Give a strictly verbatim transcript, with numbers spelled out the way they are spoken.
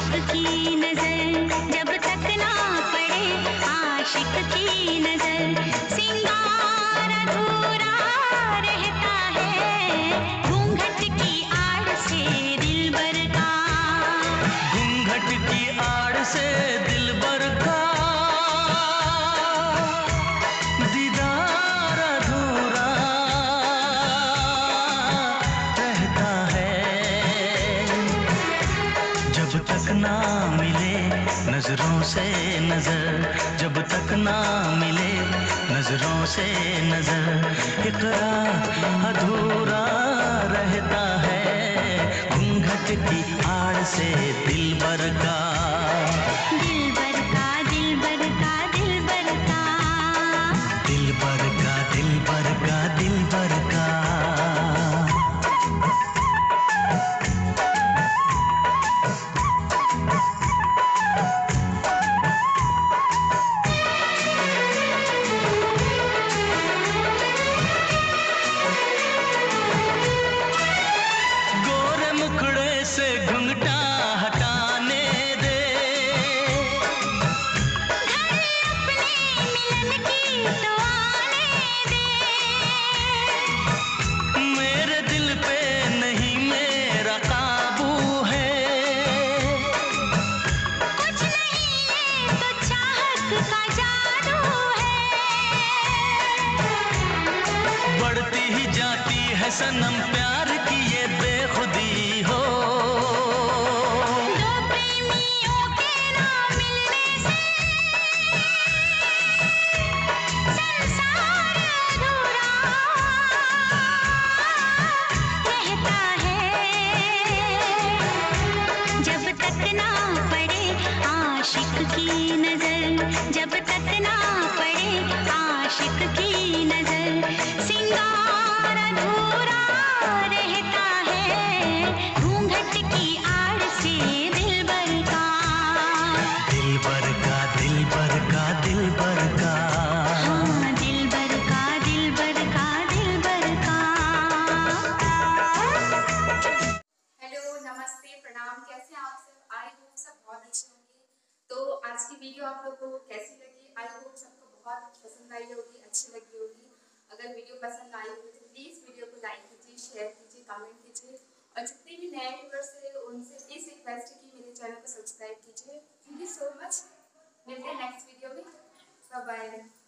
आशिक की नजर, जब तक ना पड़े आशिक की नजर, सिंगार अधूरा रहता है घूंघट की आड़ से दिलबर का। घूंघट की आड़ से दिलबर का दीदार अधूरा रहता है, जब तक ना मिले नजरों से नजर, जब तक ना मिले नजरों से नजर, इकरार अधूरा रहता है घूंघट की आड़ से दिलबर का। दिलबर का दिलबर का दिलबर का दिलबर का दिलबर का दिलबर का। गोरे मुखड़े से घुंघटा हटाने दे, अपने मिलन की तो आने दे। मेरे दिल पे नहीं मेरा काबू है, कुछ नहीं ये तो चाहत का जादू है। बढ़ती ही जाती है सनम प्यार की ये बेखुदी हो। दो प्रेमियों के ना मिलने से संसार अधूरा रहता है, जब तक ना पड़े आशिक की नजर, जब तक ना पड़े आशिक की नजर, सिंगार अधूरा रहता है घूंघट की आड़ से दिलबर का। दिलबर का दिलबर का दिलबर का। हाँ, दिलबर का दिलबर का दिलबर का। हेलो, नमस्ते, प्रणाम। कैसे हैं आप सब? आई होप सब बहुत अच्छे होंगे। तो आज की वीडियो आप लोगों को कैसी लगी? आई होप सबको बहुत पसंद आई होगी, अच्छी लगी होगी। अगर वीडियो पसंद आई होगी तो प्लीज़ वीडियो को लाइक कीजिए, शेयर कीजिए, कमेंट कीजिए, और जितने भी नए व्यूअर्स हैं उनसे प्लीज़ रिक्वेस्ट है कि मेरे चैनल को सब्सक्राइब कीजिए। Thank you so much. मिलते हैं नेक्स्ट वीडियो में। Bye bye.